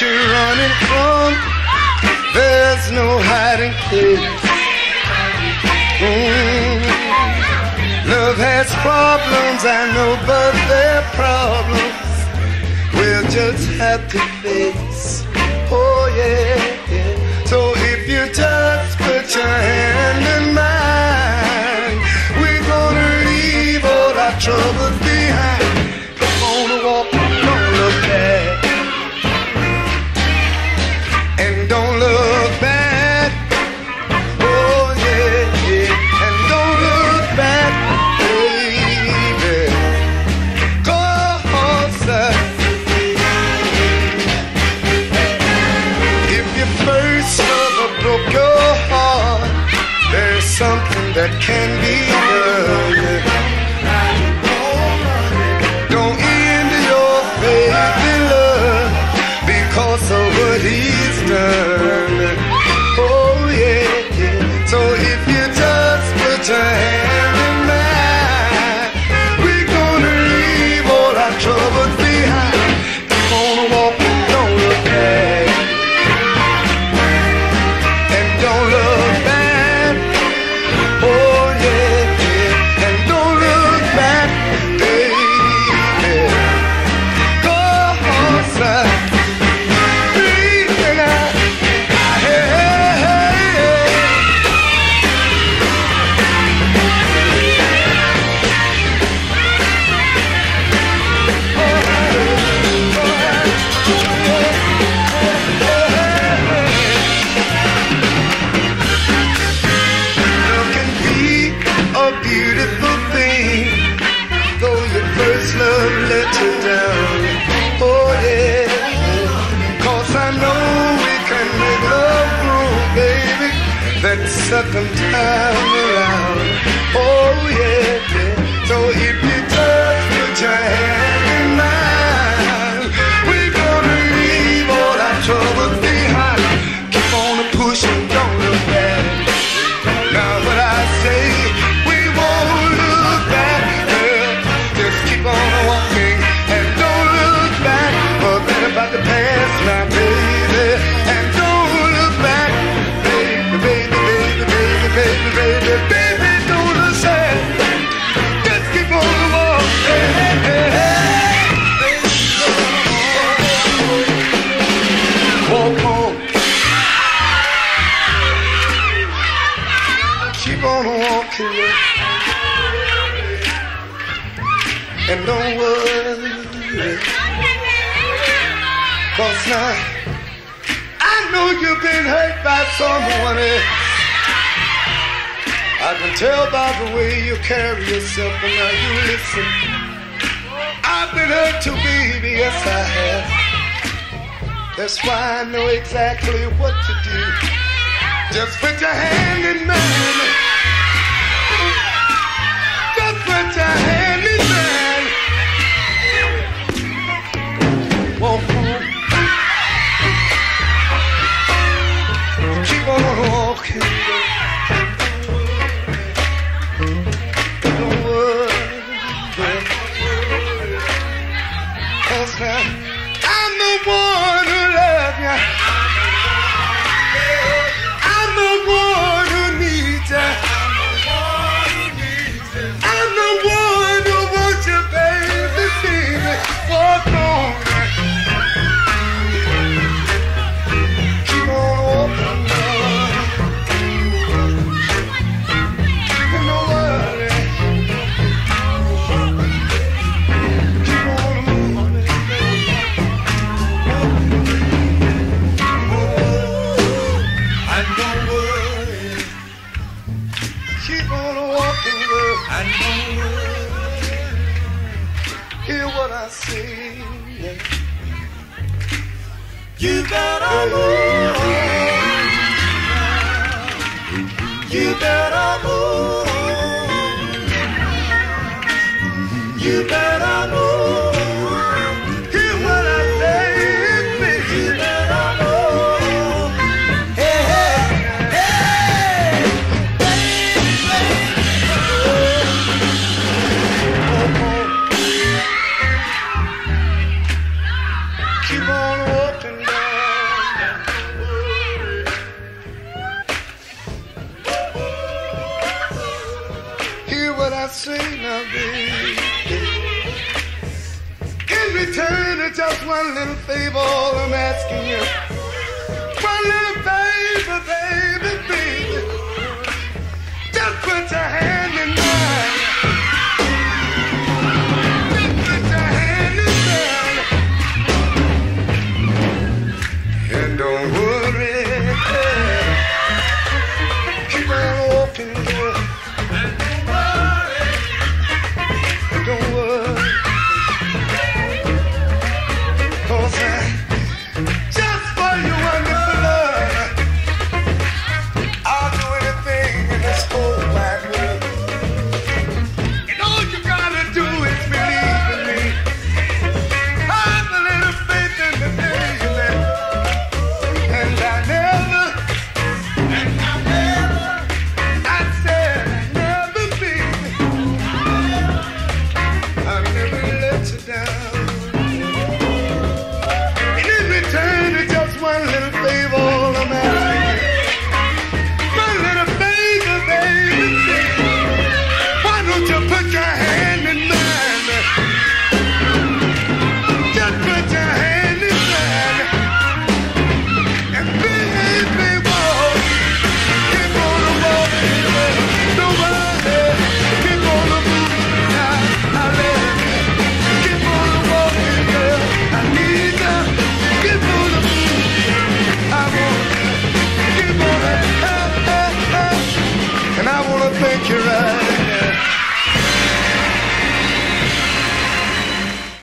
you're running from, there's no hiding place. Love has problems, I know, but they're problems we'll just have to face. Oh yeah, yeah. So if you just put your hand in mine, we're gonna leave all our troubles behind. Come on, walk, don't look back, and don't look back. Oh yeah, yeah, and don't look back, baby. Closer. If your first lover broke your heart, there's something that can be done. Don't end your faith in love because of what he's done. Oh yeah, yeah. So if you just put your hand in mine, we're gonna leave all our troubles behind. Keep on walking, don't look back, and don't look back. Oh yeah, yeah, and don't look back, baby. Go on, son. Breathe out. Hey, hey, hey. Love can be a beautiful thing, though your first love let you down. Oh yeah, 'cause I know we can make love grow, baby, that second time around. Oh yeah, yeah. So if you just put your hand in mine, we're gonna leave all our troubles behind. Keep on pushing, don't look back. Now what I say, we won't look back, girl. Just keep on walking and don't look back. Forget about the past now, baby, and don't look back, baby, baby, baby, baby, baby, baby, baby, don't look sad. Just keep on walking. Hey, hey, hey. Walk home. Keep on walking, and don't worry, 'cause now I know you've been hurt by someone else. I can tell by the way you carry yourself, and now you listen. I've been hurt too, baby, yes I have. That's why I know exactly what to do. Just put your hand in mine. Just put your hand in mine. Walk home. Keep on walking. Don't worry. 'Cause now I'm the one who loves you. I'm the one who needs you. I'm the one who wants you, baby, baby. Walk on. Keep on walking, Lord. And don't worry. Keep on moving. And don't worry. Keep on walking, girl. And don't worry. Hear what I say. You better move. You better move. You better move. Hear what I say, baby. You better move. Hey, hey, hey. Keep on walking down. I say now, baby. In return to just one little favor, all I'm asking you. One little favor, baby, baby. Just put your hand in mine. Just put your hand in mine. And don't worry. Keep on walking, girl. Don't worry. Cause just for your wonderful love, I'll do anything in this whole wide world. And all you gotta do is believe in me. Have a little faith in the baby. And I said never be. I'll never let you down. One little favor, all I'm asking you. One little favor, baby. Why don't you put your hand in mine? Just put your hand in mine. And baby, walk. Keep on walking, girl. Don't worry. Keep on moving now. I love you. Keep on walking, girl. I need you. Keep on moving. And I wanna thank you right.